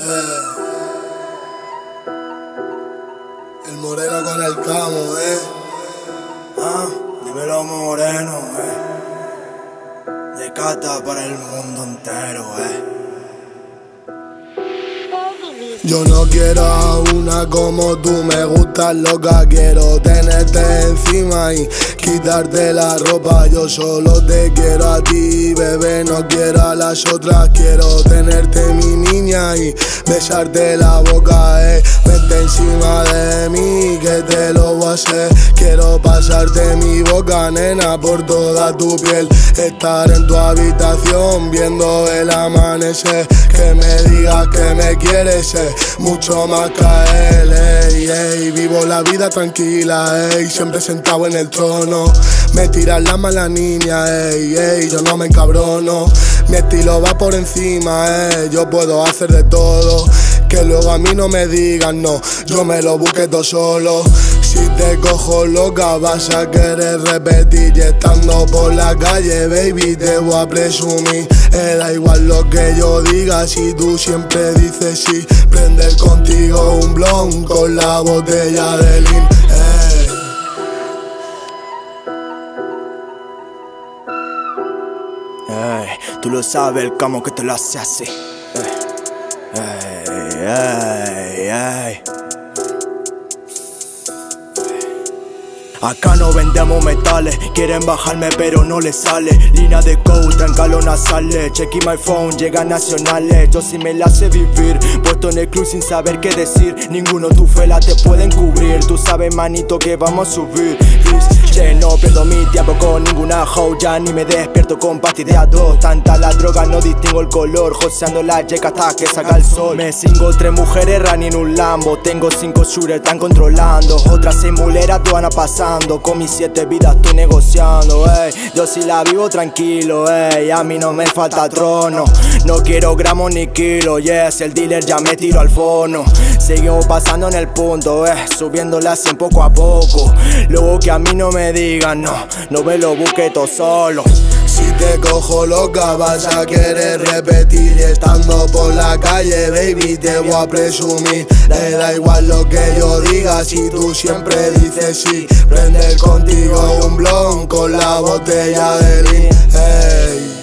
El moreno con el camo, Dímelo moreno, de Cata para el mundo entero, Yo no quiero a una como tú, me gusta loca, quiero tenerte encima y quitarte la ropa. Yo solo te quiero a ti, bebé, no quiero a las otras. Quiero tenerte mi niña y besarte la boca, Vente encima de mí que te lo voy a hacer. Quiero pasarte mi boca, nena, por toda tu piel. Estar en tu habitación viendo el amanecer. Que me digas que me quieres, mucho más que a él, Vivo la vida tranquila, siempre sentado en el trono. Me tiran la mala niña, yo no me encabrono. Mi estilo va por encima, yo puedo hacer de todo. Que luego a mí no me digan no, yo me lo busque todo solo. Si te cojo loca vas a querer repetir. Y estando por la calle, baby, te voy a presumir. Da igual lo que yo diga si tú siempre dices sí. Prender contigo un blon con la botella de lean, Tú lo sabes, el camo que te lo hace así. Acá no vendemos metales, quieren bajarme pero no les sale. Línea de code, trancalo nasales. Check my phone, llegan nacionales. Yo sí me la sé vivir, puesto en el club sin saber qué decir. Ninguno tu fela te pueden cubrir. Tú sabes manito que vamos a subir. Che, no pierdo mi tiempo con ninguna hoe. Ya ni me despierto con pastideados. Tanta la droga, no distingo el color. Joseando la yeca hasta que salga el sol. Me cingo 3 mujeres running en un Lambo. Tengo 5 shooters, están controlando. Otras 6 muleras tú van a pasar. Con mis 7 vidas estoy negociando, Yo sí la vivo tranquilo, A mí no me falta trono. No quiero gramos ni kilos, yes. El dealer ya me tiró al fono. Seguimos pasando en el punto, Subiéndola así poco a poco. Luego que a mí no me digan no, no me lo busque todo solo. Si te cojo loca vas a querer repetir. Y estando por la calle, baby, te voy a presumir. Le da igual lo que yo diga si tú siempre dices sí. Prender contigo un blon con la botella de lean,